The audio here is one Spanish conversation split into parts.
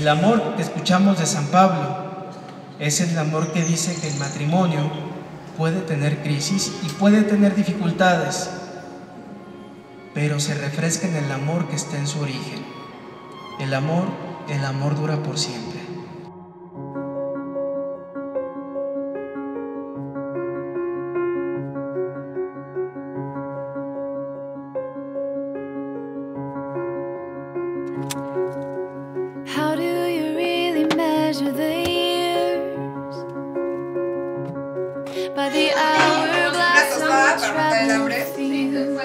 El amor que escuchamos de San Pablo es el amor que dice que el matrimonio puede tener crisis y puede tener dificultades, pero se refresca en el amor que está en su origen. El amor dura por siempre. How do you really measure the years? By the hourglass on the traveling field.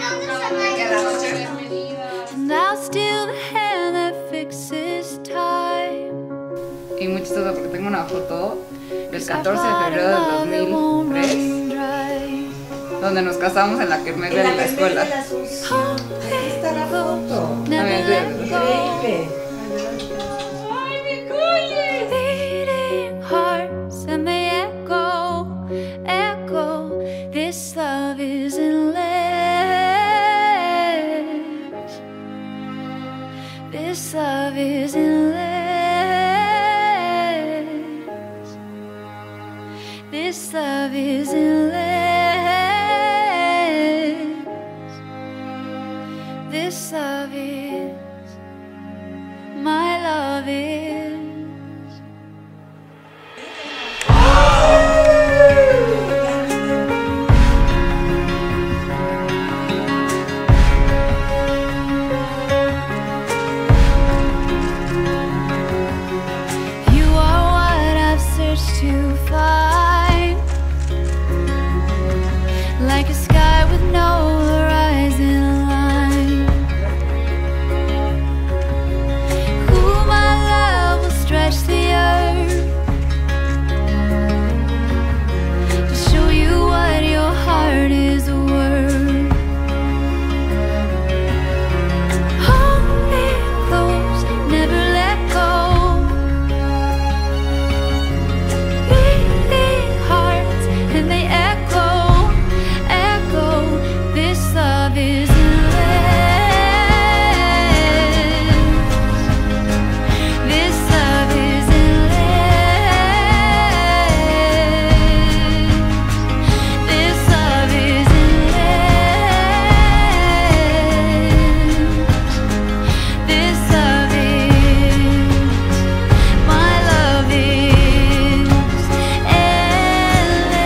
And now still the hand that fixes time. Y muy chistoso porque tengo una foto del 14 de febrero del 2003 donde nos casamos en la kermés de la escuela. Ahí está la foto. Increíble. Beating hearts and they echo, echo. This love is endless. This love is endless. This love is endless. This love is, my love is. You are what I've searched to find, like a sky with no horizon line. Who my love will stretch the earth to show you what your heart is worth. Hold me close, never let go. Beating hearts and they echo, echo. This love is endless. This love is endless. This love is endless. This love is, my love is endless.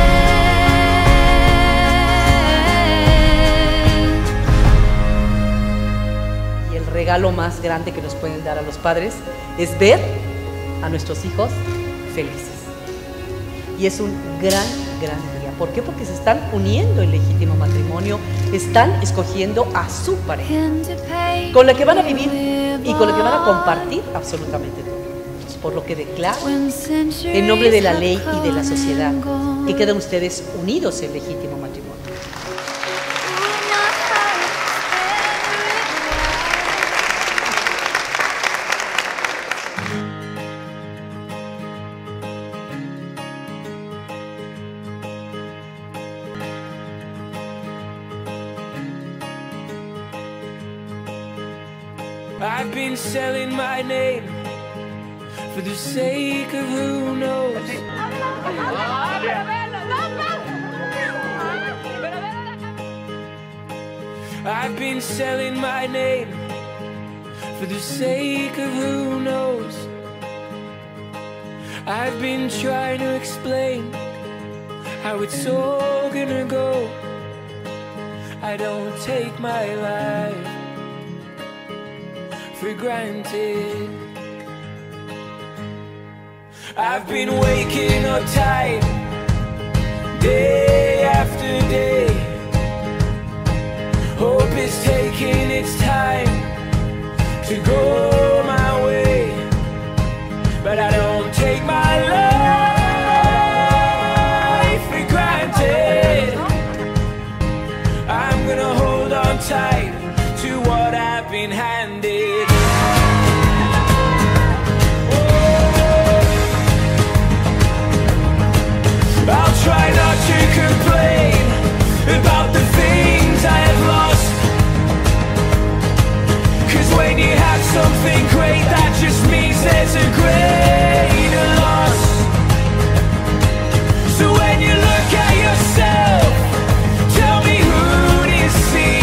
Y el regalo más grande que nos pueden dar a los padres es ver a nuestros hijos felices. Y es un gran día. ¿Por qué? Porque se están uniendo en legítimo matrimonio, están escogiendo a su pareja, con la que van a vivir y con la que van a compartir absolutamente todo. Entonces, por lo que declaro, en nombre de la ley y de la sociedad, que quedan ustedes unidos en legítimo matrimonio. I've been selling my name for the sake of who knows. I've been selling my name for the sake of who knows. I've been trying to explain how it's all gonna go. I don't take my life for granted. I've been waking up tight day after day. Hope is taking its time to go my way, but I don't take my life for granted. I'm gonna hold on tight to what I've been handed. I'll try not to complain about the things I have lost, 'cause when you have something great, that just means a greater loss. So when you look at yourself, tell me who do you see?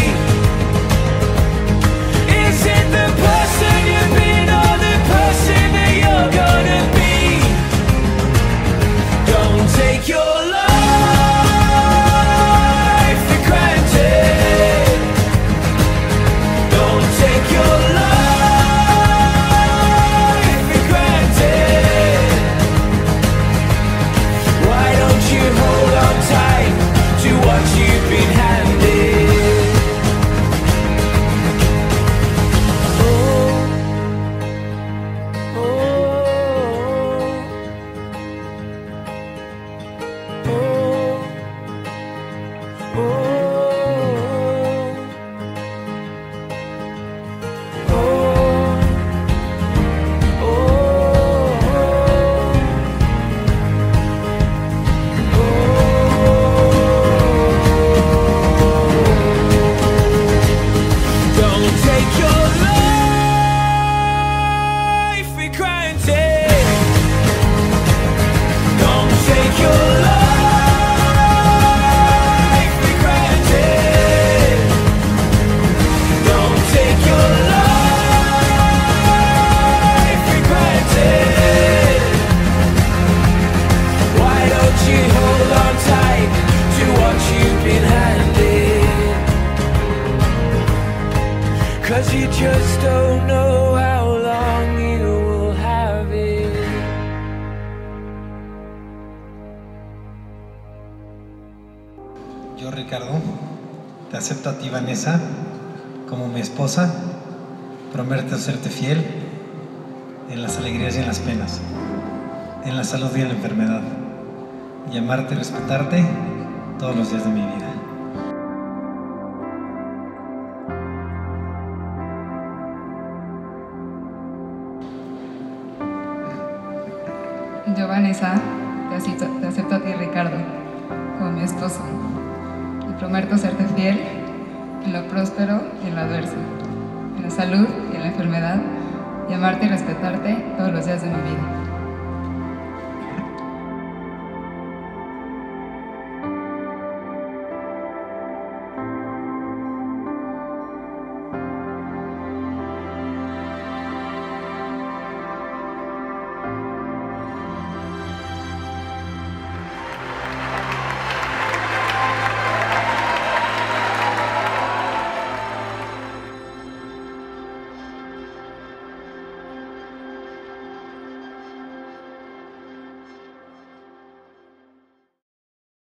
Is it the person you've been or the person that you're gonna be? Don't take your life for granted. Don't take your life for granted. Why don't you hold on tight to what you've been handed? Oh, oh, oh, oh, don't take your life for granted. Don't take your life for granted. Don't take your life for granted. Why don't you hold on tight to what you've been handed? 'Cause you just don't know how long you will have it. Yo, Ricardo, te acepto a ti, Vanessa, como mi esposa. Prometo serte fiel en las alegrías y en las penas, en la salud y en la enfermedad, y amarte y respetarte todos los días de mi vida. Yo, Vanessa, te acepto a ti, Ricardo, como mi esposo. Y prometo serte fiel en lo próspero y en lo adverso, en la salud y en la enfermedad, y amarte y respetarte todos los días de mi vida.